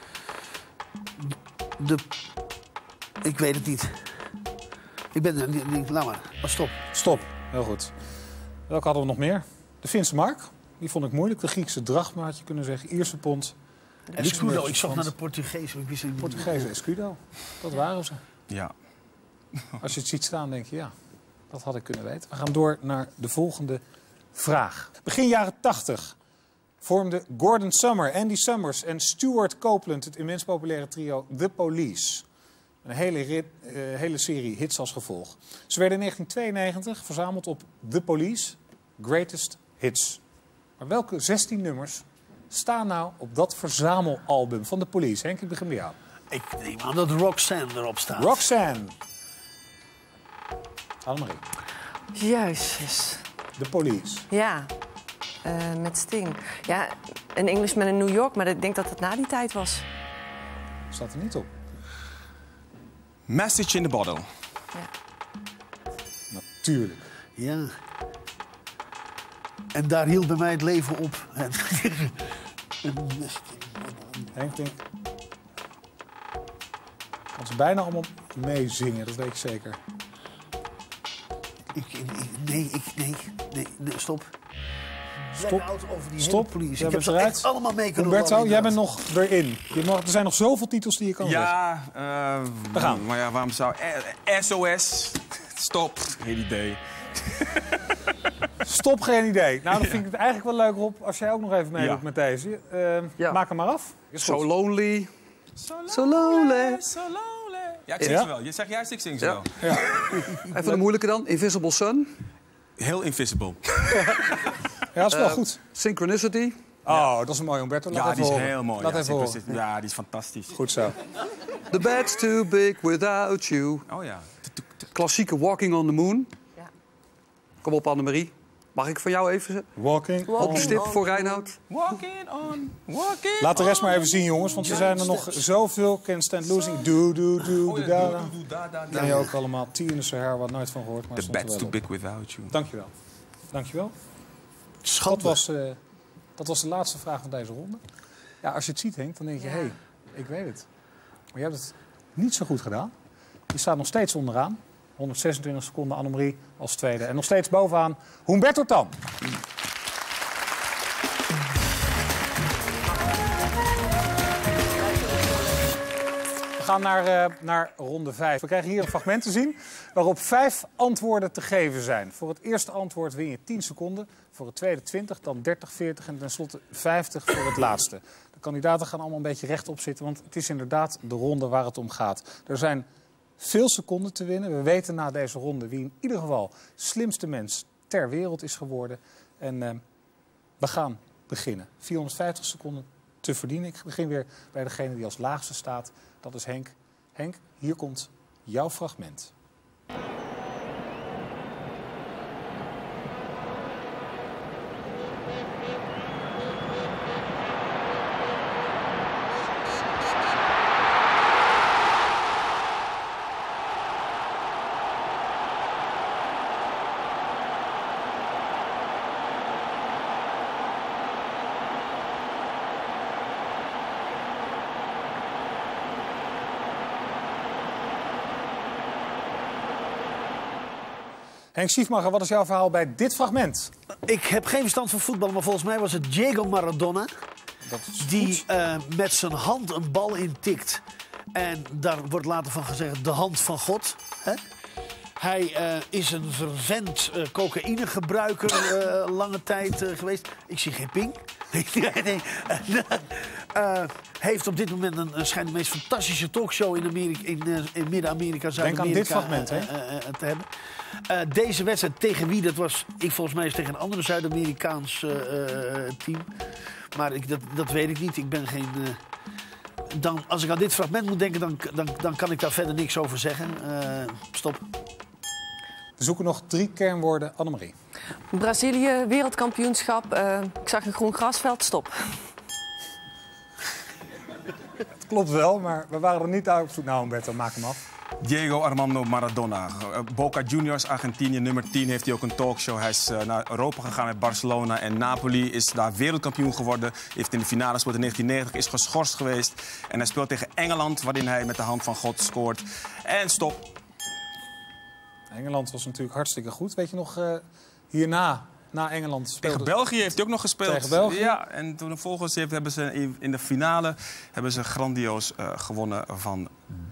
Ik weet het niet. Ik ben er niet. Laat maar. Stop. Stop. Heel goed. Welke hadden we nog meer? De Finse mark. Die vond ik moeilijk. De Griekse drachma had je kunnen zeggen. Ierse pond. Escudo. Ik zocht naar de Portugees. Ik wist het niet. Portugese escudo. Dat waren ze. Ja. Als je het ziet staan, denk je, ja, dat had ik kunnen weten. We gaan door naar de volgende vraag. Begin jaren 80 vormden Gordon Summer, Andy Summers en Stuart Copeland het immens populaire trio The Police. Een hele serie hits als gevolg. Ze werden in 1992 verzameld op The Police Greatest Hits. Maar welke 16 nummers staan nou op dat verzamelalbum van The Police? Henk, ik begin bij jou. Ik neem aan dat Roxanne erop staat. Roxanne. Annemarie. Jezus. The Police. Ja. Met Sting. Ja, een Englishman in New York, maar ik denk dat het na die tijd was. Staat er niet op. Message in the Bottle. Ja. Natuurlijk. Ja. En daar hield bij mij het leven op. Henk, denk. Kan ze bijna allemaal meezingen, dat weet ik zeker. Nee, stop. Stop. Blackout over die Stop. hele police. Jij Ik heb bent ze eruit. echt allemaal mee kunnen Humberto, rollen, jij bent inderdaad. nog erin. Er zijn nog zoveel titels die je kan zeggen. Ja, We gaan. Maar ja, waarom zou... SOS. Stop. Geen idee. Stop, geen idee. Nou, dan vind ik het eigenlijk wel leuk, Rob, als jij ook nog even meedoet Ja. met deze. Ja. Maak hem maar af. Is So goed. lonely. So lonely. So lonely. Ja, ik zing Ja. ze wel. Je zegt juist, ik zing ze Ja. wel. Even de moeilijke dan. Invisible Sun. Heel invisible. Ja, dat is wel goed. Synchronicity. Oh, dat is een mooi, Humberto. Laat Ja, even die is horen. heel mooi. Laat Ja, even horen. ja, die is fantastisch. Goed zo. The bed's too big without you. Oh ja. Klassieke Walking on the Moon. Ja. Kom op, Annemarie. Mag ik van jou even Walking. op de stip voor Reinoud? Walking on, walking Laat de rest on. maar even zien, jongens, want er zijn er nog zoveel. Can't Stand Losing. Do, do, do, Oh ja, da, doe, doe, da, da, da. Ken je ook allemaal. Tea in the Sahara, wat nooit van gehoord. Maar The stond er bed's wel too op. big without you. Dankjewel. Dankjewel. Schande. Dat was de laatste vraag van deze ronde. Ja, als je het ziet, Henk, dan denk je, hé, ik weet het. Maar je hebt het niet zo goed gedaan. Je staat nog steeds onderaan. 126 seconden Annemarie als tweede. En nog steeds bovenaan Humberto Tan. We gaan naar ronde 5. We krijgen hier een fragment te zien waarop 5 antwoorden te geven zijn. Voor het eerste antwoord win je 10 seconden. Voor het tweede 20, dan 30, 40 en tenslotte 50 voor het laatste. De kandidaten gaan allemaal een beetje rechtop zitten, want het is inderdaad de ronde waar het om gaat. Er zijn veel seconden te winnen. We weten na deze ronde wie in ieder geval slimste mens ter wereld is geworden. En we gaan beginnen. 450 seconden te verdienen. Ik begin weer bij degene die als laagste staat. Dat is Henk. Henk, hier komt jouw fragment. Henk Schiefmacher, wat is jouw verhaal bij dit fragment? Ik heb geen verstand van voetbal, maar volgens mij was het Diego Maradona... die met zijn hand een bal intikt. En daar wordt later van gezegd de hand van God. Hè? Hij is een vervent cocaïnegebruiker lange tijd geweest. Ik zie geen ping. Nee. Heeft op dit moment schijnt de meest fantastische talkshow in Midden-Amerika, Zuid-Amerika. Denk aan dit fragment, te hebben. Deze wedstrijd tegen wie? Dat was, volgens mij is tegen een andere Zuid-Amerikaans team. Maar dat weet ik niet. Ik ben geen... als ik aan dit fragment moet denken, dan kan ik daar verder niks over zeggen. Stop. We zoeken nog 3 kernwoorden. Annemarie. Brazilië, wereldkampioenschap. Ik zag een groen grasveld. Stop. Het klopt wel, maar we waren er niet uit op zoek. Nou, Humberto, maak hem af. Diego Armando Maradona. Boca Juniors, Argentinië, nummer 10, heeft hij ook een talkshow. Hij is naar Europa gegaan met Barcelona en Napoli. Is daar wereldkampioen geworden. Heeft in de finale gespeeld in 1990. Is geschorst geweest. En hij speelt tegen Engeland, waarin hij met de hand van God scoort. En stop. Engeland was natuurlijk hartstikke goed. Weet je nog, hierna, na Engeland... speelde... Tegen België heeft hij ook nog gespeeld. Tegen België? Ja, en toen vervolgens hebben ze in de finale grandioos gewonnen van...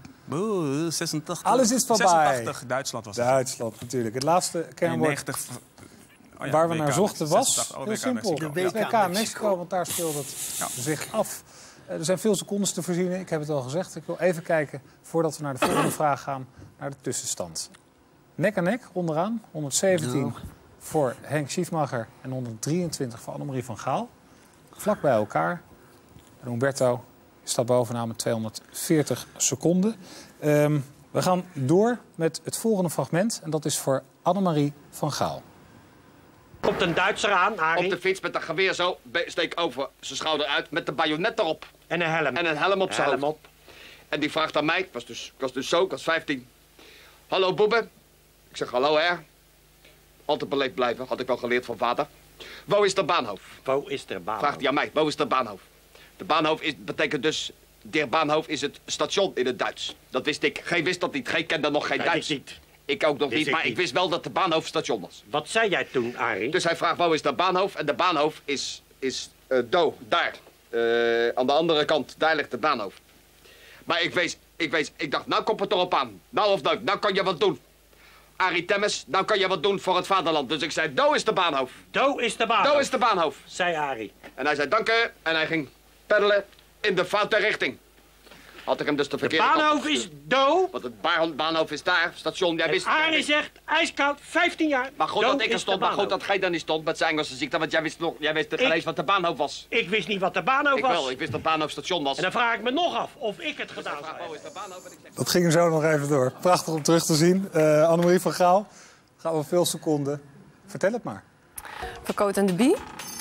86. Alles is voorbij. 86, Duitsland was het. Duitsland, natuurlijk. Het laatste kernwoord 90, waar we naar zochten was, 86, heel simpel, Mexico. de WK Mexico, want daar speelde het zich af. Er zijn veel secondes te voorzien, ik heb het al gezegd. Ik wil even kijken, voordat we naar de volgende vraag gaan, naar de tussenstand. Nek aan nek, onderaan, 117 voor Henk Schiefmacher en 123 voor Annemarie van Gaal. Vlak bij elkaar. En Humberto staat bovenaan met 240 seconden. We gaan door met het volgende fragment. En dat is voor Annemarie van Gaal. Komt een Duitser aan, Arie. Op de fiets met een geweer zo, steek over zijn schouder uit met de bajonet erop. En een helm. En een helm op zijn hoofd. En die vraagt aan mij, ik was 15. Hallo Boebe. Ik zeg hallo hè. Altijd beleefd blijven, had ik wel geleerd van vader. Wo is de bahnhof? Wo is de bahnhof? Vraagt hij aan mij, wo is de bahnhof? De bahnhof betekent dus, der bahnhof is het station in het Duits. Dat wist ik. Gij wist dat niet. Gij kende nog geen Duits. Niet. Ik ook nog niet, maar ik wist wel dat de bahnhof station was. Wat zei jij toen, Arie? Dus hij vraagt, wo is de bahnhof? En de bahnhof is daar. Aan de andere kant, daar ligt de bahnhof. Maar ik dacht, nou komt het erop aan. Nou of nooit, nou kan je wat doen. Arie Temmes, nou kan je wat doen voor het vaderland. Dus ik zei, do is de bahnhof. Do is de bahnhof. Do is de bahnhof. Zei Arie. En hij zei, dank u. En hij ging peddelen in de foute richting. Had ik hem dus de verkeerde kant. De bahnhof is do. Want het bahnhof is daar, station. Jij wist. Arie zegt, ijskoud, 15 jaar. Maar goed dat ik er stond, maar goed dat gij daar niet stond met zijn Engelse ziekte. Want jij wist geen eens wat de bahnhof was. Ik wist niet wat de bahnhof was. Ik wist dat bahnhof station was. En dan vraag ik me nog af of ik het gedaan heb. Dat ging er zo nog even door. Prachtig om terug te zien. Annemarie van Gaal, gaan we veel seconden. Vertel het maar. Voor Coat en de Bie.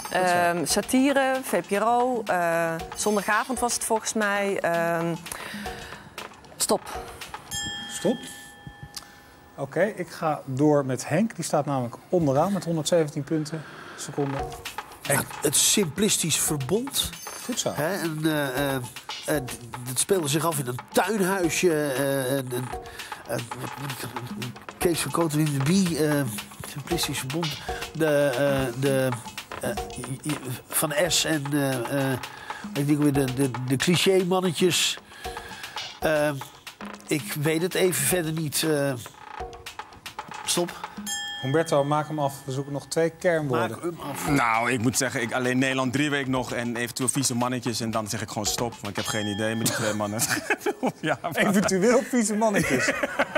Satire, VPRO. Zondagavond was het volgens mij. Stop. Stop. Oké, ik ga door met Henk. Die staat namelijk onderaan met 117 punten seconden. Ja, het simplistisch verbond. Goed zo. Het speelde zich af in een tuinhuisje. Kees van Coat en de Bie. Simplistisch verbond. Van S en ik denk weer de cliché-mannetjes. Ik weet het even verder niet. Stop. Humberto, maak hem af. We zoeken nog 2 kernwoorden. Maak hem af. Nou, ik moet zeggen, alleen Nederland 3 weken nog en eventueel vieze mannetjes. En dan zeg ik gewoon stop, want ik heb geen idee met die 2 mannen. Ja, maar... Eventueel vieze mannetjes.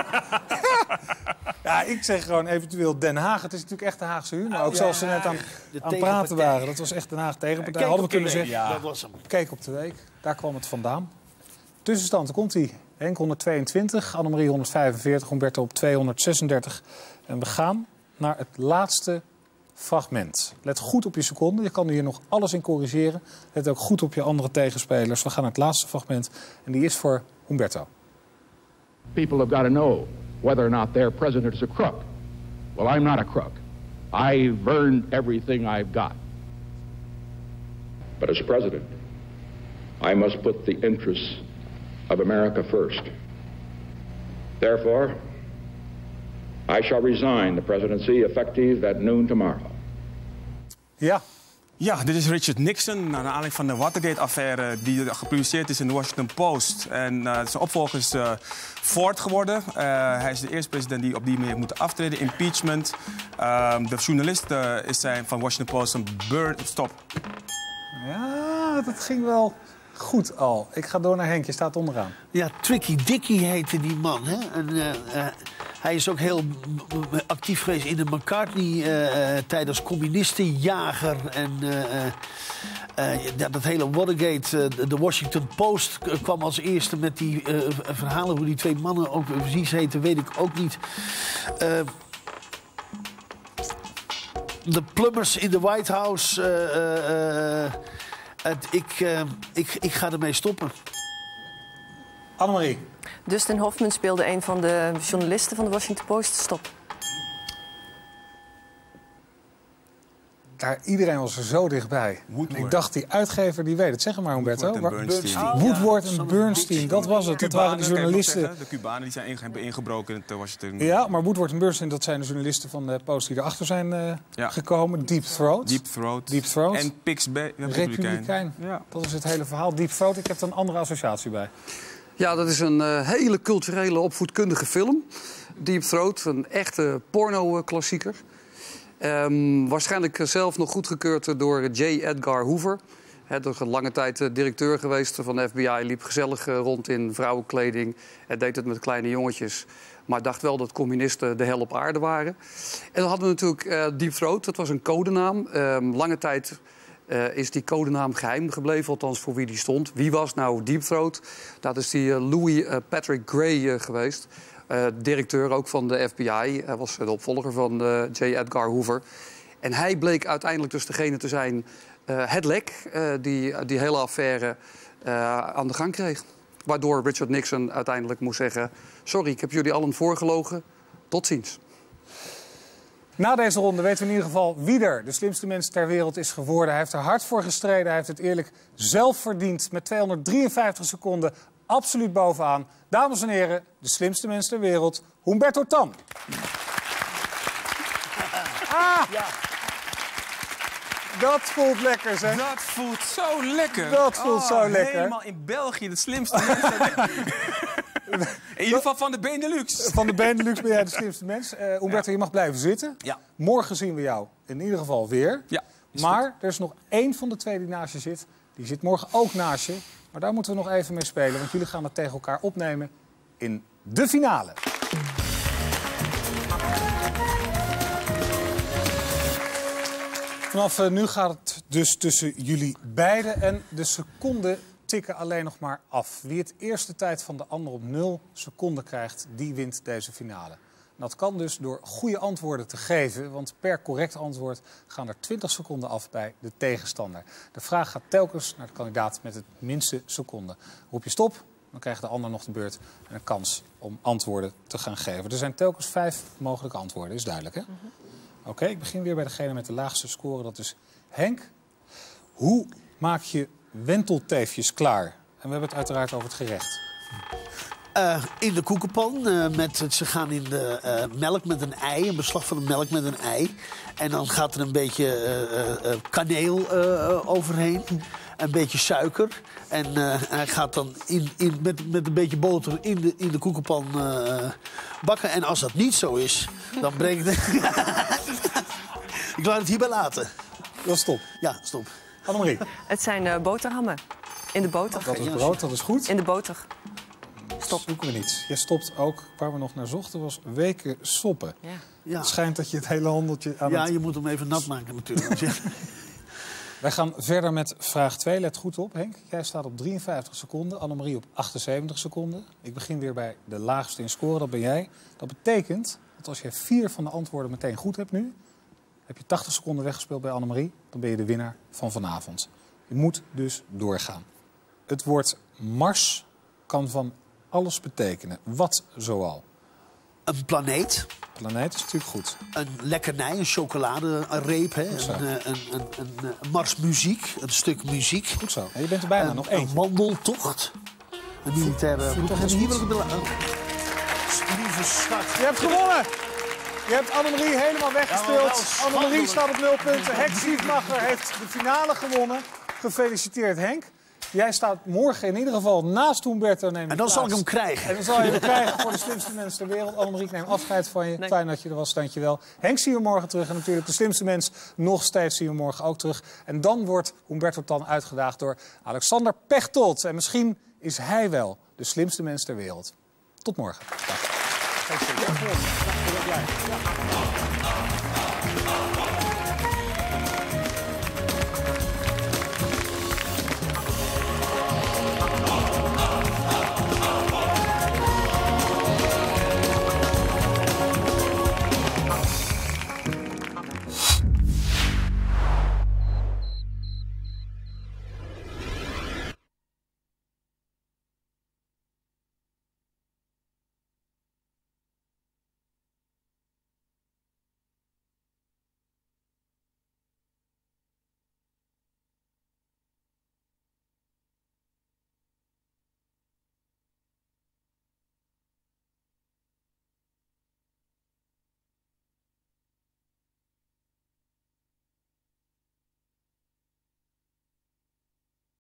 Ja, ik zeg gewoon eventueel Den Haag. Het is natuurlijk echt de Haagse humor. Ook zoals ze net aan praten waren. Dat was echt Den Haag tegenpartij. Hadden we kunnen zeggen. Ja. Dat was hem. Kijk op de week. Daar kwam het vandaan. Tussenstand, daar komt hij. Henk 122, Annemarie 145, Humberto op 236. En we gaan naar het laatste fragment. Let goed op je seconden. Je kan hier nog alles in corrigeren. Let ook goed op je andere tegenspelers. We gaan naar het laatste fragment. En die is voor Humberto. People have got to know whether or not their president is a crook. Well, I'm not a crook. I've earned everything I've got. But as president, I must put the interests of America first. Therefore, I shall resign the presidency effective at noon tomorrow. Ja. Ja, dit is Richard Nixon, naar aanleiding van de Watergate-affaire die gepubliceerd is in de Washington Post. En zijn opvolger is Ford geworden. Hij is de eerste president die op die manier moet aftreden. Impeachment. De journalist zijn van Washington Post een Stop. Ja, dat ging wel goed al. Ik ga door naar Henk, je staat onderaan. Ja, Tricky Dicky heette die man. Hè? En, hij is ook heel actief geweest in de McCartney-tijd als communistenjager. En dat hele Watergate, de Washington Post kwam als eerste met die verhalen. Hoe die twee mannen ook precies heten, weet ik ook niet. De plumbers in de White House. Ik ga ermee stoppen. Annemarie. Dustin Hoffman speelde een van de journalisten van de Washington Post. Stop. Iedereen was er zo dichtbij. Ik dacht, die uitgever die weet het. Zeg maar, Humberto. Woodward en Bernstein, dat was het. Dat waren de journalisten. De Cubanen die zijn ingebroken in Washington. Ja, maar Woodward en Bernstein, dat zijn de journalisten van de Post die erachter zijn gekomen. Deep Throat. En Pix-Bay, Republikein. Ja. Dat is het hele verhaal. Deep Throat, ik heb er een andere associatie bij. Ja, dat is een hele culturele, opvoedkundige film. Deep Throat, een echte porno-klassieker. Waarschijnlijk zelf nog goedgekeurd door J. Edgar Hoover. Hij is lange tijd directeur geweest van de FBI. Liep gezellig rond in vrouwenkleding. Hij deed het met kleine jongetjes. Maar dacht wel dat communisten de hel op aarde waren. En dan hadden we natuurlijk Deep Throat. Dat was een codenaam. Lange tijd is die codenaam geheim gebleven. Althans voor wie die stond. Wie was nou Deep Throat? Dat is die Louis Patrick Gray geweest. Directeur ook van de FBI. Hij was de opvolger van J. Edgar Hoover. En hij bleek uiteindelijk dus degene te zijn, het lek, die hele affaire aan de gang kreeg. Waardoor Richard Nixon uiteindelijk moest zeggen: sorry, ik heb jullie allen voorgelogen. Tot ziens. Na deze ronde weten we in ieder geval wie er de slimste mens ter wereld is geworden. Hij heeft er hard voor gestreden. Hij heeft het eerlijk zelf verdiend. Met 253 seconden absoluut bovenaan. Dames en heren, de slimste mens ter wereld, Humberto Tan. Ja. Dat voelt lekker, zeg. Dat voelt zo lekker. Dat voelt zo lekker. Helemaal in België, de slimste mens. In ieder geval van de Benelux. Van de Benelux ben jij de slimste mens. Humberto, je mag blijven zitten. Ja. Morgen zien we jou in ieder geval weer. Ja, maar er is nog één van de twee die naast je zit. Die zit morgen ook naast je. Maar daar moeten we nog even mee spelen. Want jullie gaan het tegen elkaar opnemen in de finale. Vanaf nu gaat het dus tussen jullie beiden. En de seconden tikken alleen nog maar af. Wie het eerste tijd van de ander op 0 seconden krijgt, die wint deze finale. En dat kan dus door goede antwoorden te geven. Want per correct antwoord gaan er 20 seconden af bij de tegenstander. De vraag gaat telkens naar de kandidaat met het minste seconden. Roep je stop, dan krijgt de ander nog de beurt en een kans om antwoorden te gaan geven. Er zijn telkens 5 mogelijke antwoorden, is duidelijk, hè? Oké, ik begin weer bij degene met de laagste score. Dat is Henk. Hoe maak je wentelteefjes klaar? En we hebben het uiteraard over het gerecht. In de koekenpan. Ze gaan in de melk met een ei. Een beslag van de melk met een ei. En dan gaat er een beetje kaneel overheen. Een beetje suiker. En hij gaat dan met een beetje boter in de koekenpan bakken. En als dat niet zo is, dan brengt het... Ik laat het hierbij laten. Dat is stop. Ja, stop. Annemarie. Het zijn boterhammen. In de boter. Dat is brood, dat is goed. In de boter. Stop. Zoeken we niet. Je stopt ook, waar we nog naar zochten, was weken soppen. Ja. Ja. Het schijnt dat je het hele handeltje aan Ja, het... je moet hem even nat maken natuurlijk. Wij gaan verder met vraag 2. Let goed op, Henk. Jij staat op 53 seconden, Annemarie op 78 seconden. Ik begin weer bij de laagste in score, dat ben jij. Dat betekent dat als je 4 van de antwoorden meteen goed hebt nu, heb je 80 seconden weggespeeld bij Annemarie, dan ben je de winnaar van vanavond. Je moet dus doorgaan. Het woord Mars kan van alles betekenen. Wat zoal? Een planeet. Planeet is natuurlijk goed. Een lekkernij, een chocoladereep. Een marsmuziek, een stuk muziek. Goed zo. En je bent er bijna nog eentje. Een wandeltocht. Een militaire... Lieve schat. Je hebt gewonnen! Je hebt Annemarie helemaal weggespeeld. Annemarie staat op 0 punten. Henk Schiefmacher heeft de finale gewonnen. Gefeliciteerd, Henk. Jij staat morgen in ieder geval naast Humberto. En dan zal ik hem krijgen. En dan zal je hem krijgen voor de slimste mensen ter wereld. Annemarie, ik neem afscheid van je. Fijn dat je er was, dank je wel. Henk zien we morgen terug. En natuurlijk de slimste mens nog steeds zien we morgen ook terug. En dan wordt Humberto Tan uitgedaagd door Alexander Pechtold. En misschien is hij wel de slimste mens ter wereld. Tot morgen. Dag.